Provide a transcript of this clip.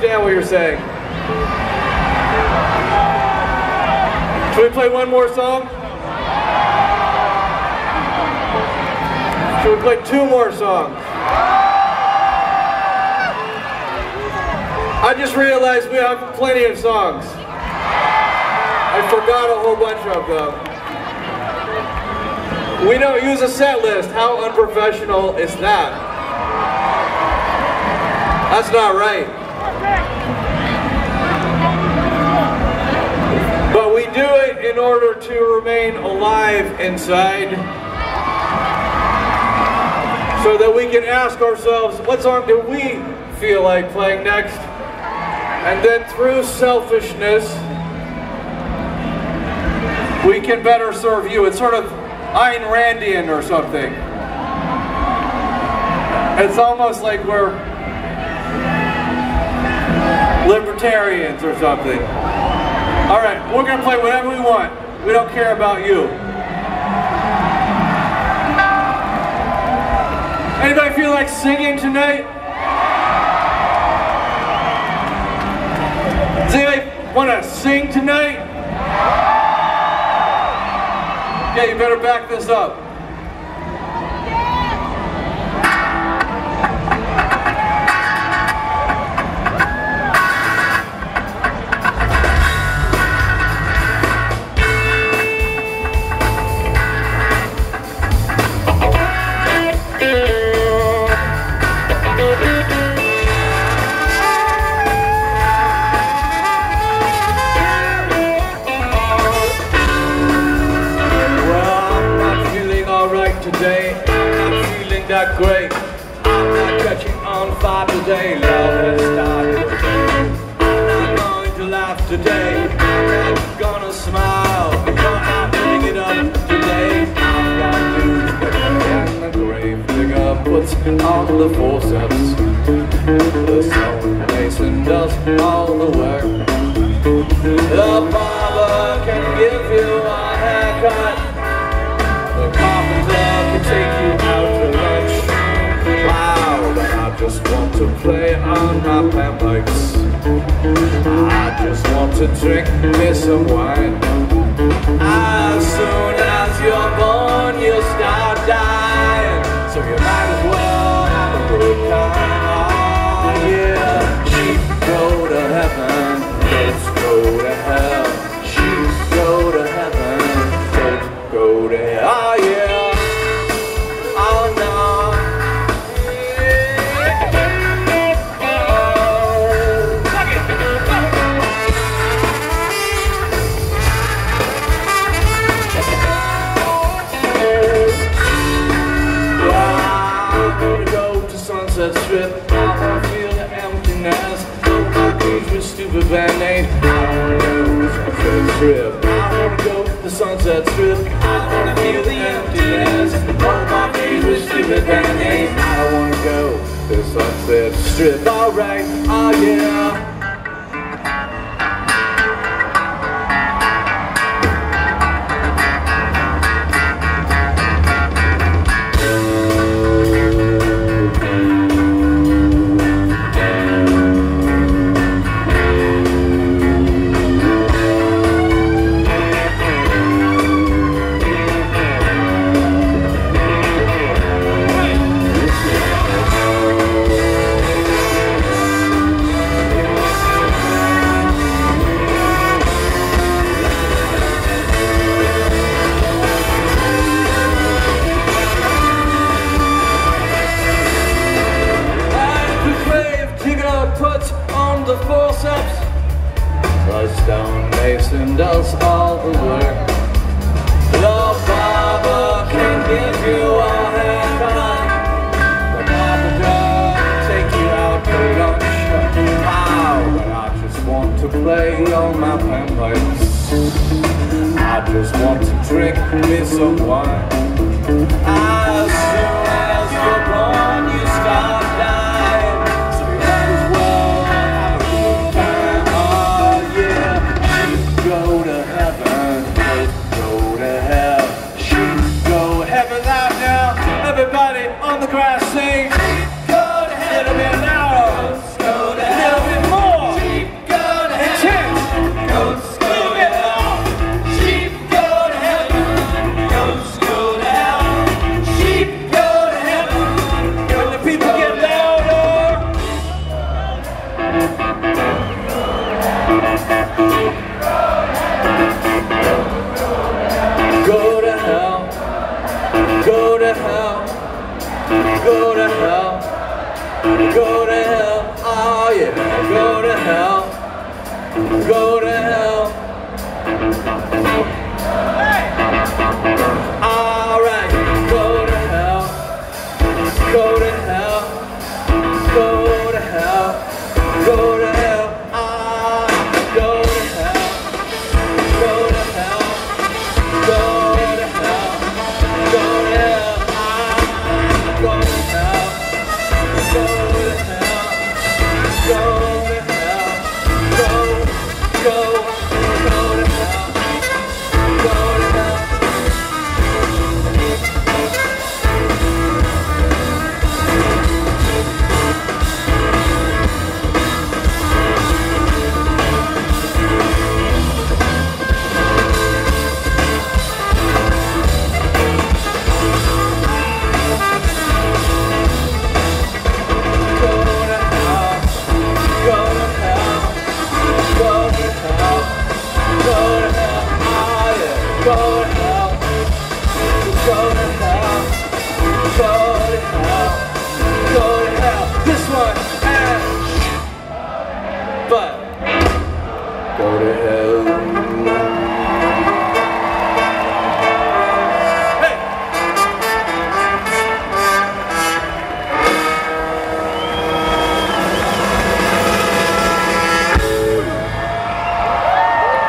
understand what you're saying. Should we play one more song? Should we play two more songs? I just realized we have plenty of songs. I forgot a whole bunch of them. We don't use a set list. How unprofessional is that? That's not right. But we do it in order to remain alive inside, so that we can ask ourselves, what song do we feel like playing next? And then through selfishness, we can better serve you. It's sort of Ayn Randian or something. It's almost like we're libertarians or something. All right, we're gonna play whatever we want. We don't care about you. Anybody feel like singing tonight? Does anybody want to sing tonight? Yeah, you better back this up. Today, I'm not feeling that great. I'm not catching on fire today. Love has started again. I'm not going to laugh today. I'm not gonna smile. You're not putting it up today. I've got news, and the grave digger puts on the forceps. The stone mason does all the work. The barber can give you a haircut. The carpenter can take you out to lunch. Wow, but I just want to play on my panpipes. I just want to drink me some wine. As soon as you're born, you'll start dying. So you might as well have a good time. Oh yeah, sheep go to heaven, goats go to hell. Sheep go to heaven, goats go to hell. Oh yeah, oh no. Well, I'm gonna go to Sunset Strip. I wanna feel the emptiness. No more keys with stupid band-aid. I wanna go to Sunset Strip. I wanna go to Sunset Strip. I wanna feel the emptiness. No more keys with stupid band-aid. I wanna go to Sunset Strip. Alright, oh yeah. The forceps, the stone mason does all the work. The barber can give you a haircut. The carpenter can take you out to lunch. Wow, but I just want to play on my panpipes. I just want to drink me some wine.